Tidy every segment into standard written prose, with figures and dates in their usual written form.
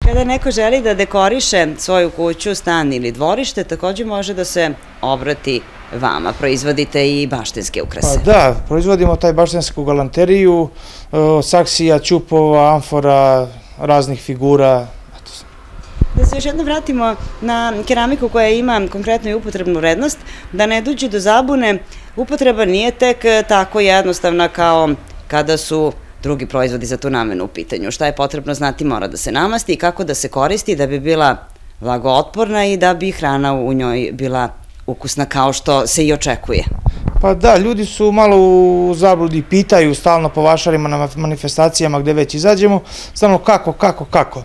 Kada neko želi da dekoriše svoju kuću, stan ili dvorište, takođe može da se obrati vama. Proizvodite i baštenske ukrase. Pa da, proizvodimo taj baštensku galanteriju, saksija, ćupova, amfora, raznih figura. Da se još jedno vratimo na keramiku koja ima konkretnu i upotrebnu vrednost, da ne dođe do zabune, upotreba nije tek tako jednostavna kao kada su drugi proizvodi za tu namenu u pitanju. Šta je potrebno znati, mora da se namasti i kako da se koristi da bi bila vlagootporna i da bi hrana u njoj bila ukusna kao što se i očekuje. Pa da, ljudi su malo u zabludi, pitaju stalno po vašarima na manifestacijama gde već izađemo, stalno kako.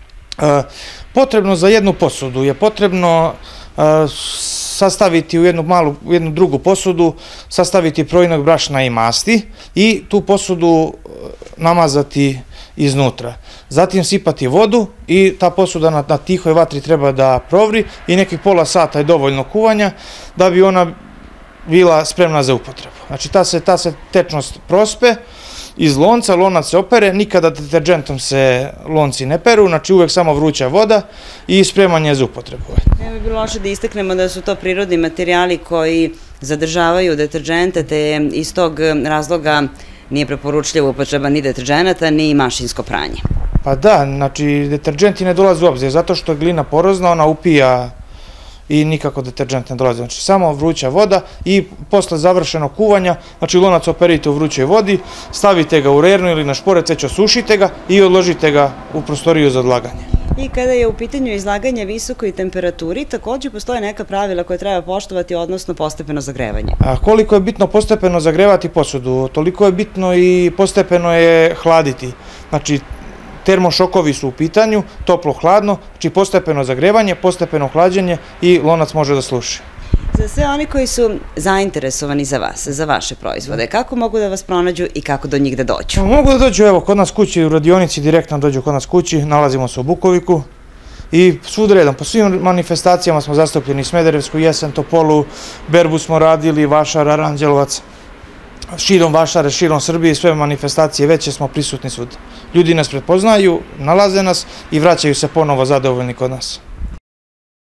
Potrebno za jednu posudu je potrebno sastaviti u jednu drugu posudu, sastaviti projinak brašna i masti i tu posudu namazati iznutra. Zatim sipati vodu i ta posuda na tihoj vatri treba da provri i nekih pola sata je dovoljno kuvanja da bi ona bila spremna za upotrebu. Znači ta se tečnost prospe iz lonca, lonac se opere, nikada deterđentom se lonci ne peru, znači uvek samo vruća voda i spremanje za upotrebu. Ne bi bilo loše da istaknemo da su to prirodni materijali koji zadržavaju deterđente, te iz tog razloga nije preporučljiva upotreba ni deterđenata, ni mašinsko pranje. Pa da, znači deterđenti ne dolaze u obzir, zato što je glina porozna, ona upija i nikako deterđent ne dolazi. Znači samo vruća voda i posle završenog kuvanja, znači lonac operite u vrućoj vodi, stavite ga u rernu ili na šporet, već osušite ga i odložite ga u prostoriju za odlaganje. I kada je u pitanju izlaganje visokoj temperaturi, takođe postoje neka pravila koje treba poštovati, odnosno postepeno zagrevanje. Koliko je bitno postepeno zagrevati posudu, toliko je bitno i postepeno je hladiti. Znači, termošokovi su u pitanju, toplo-hladno, znači postepeno zagrevanje, postepeno hlađenje i lonac može da sluši. Za sve oni koji su zainteresovani za vas, za vaše proizvode, kako mogu da vas pronađu i kako do njih da dođu? Mogu da dođu, evo, kod nas kući u radionici, direktno dođu kod nas kući, nalazimo se u Bukoviku i svud redom, po svim manifestacijama smo zastupljeni, Smederevsku jesen, Topolu, Berbu smo radili, Vašar, Aranđelovac, širom Vašare, širom Srbije, sve manifestacije, već smo prisutni svud. Ljudi nas prepoznaju, nalaze nas i vraćaju se ponovo zadovoljni kod nas.